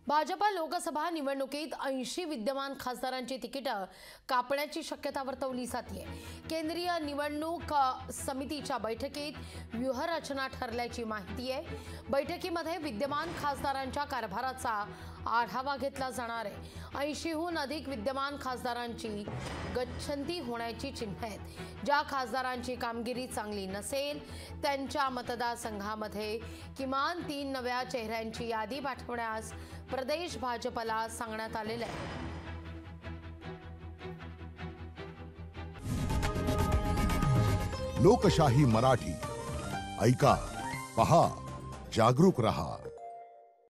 भाजपा लोकसभा निवडणुकीत 80 विद्यमान खासदारांची तिकीटं कापण्याची शक्यता वर्तवली जाते। केंद्रीय निवडणूक समितीच्या बैठकीत व्यूहरचना ठरल्याची माहिती आहे। बैठकीमध्ये विद्यमान खासदारांच्या कारभाराचा आढावा घेतला जाणार आहे। 80हून अधिक विद्यमान खासदारांची गच्छंती होण्याची चिन्हे आहेत। ज्या खासदारांची कामगिरी चांगली नसेल त्यांच्या मतदारसंघामध्ये किमान 3 नव्या चेहऱ्यांची यादी पाठवण्यास प्रदेश भाजपला सांगण्यात आलेले आहे। लोकशाही मराठी ऐका, पहा, जागरूक रहा।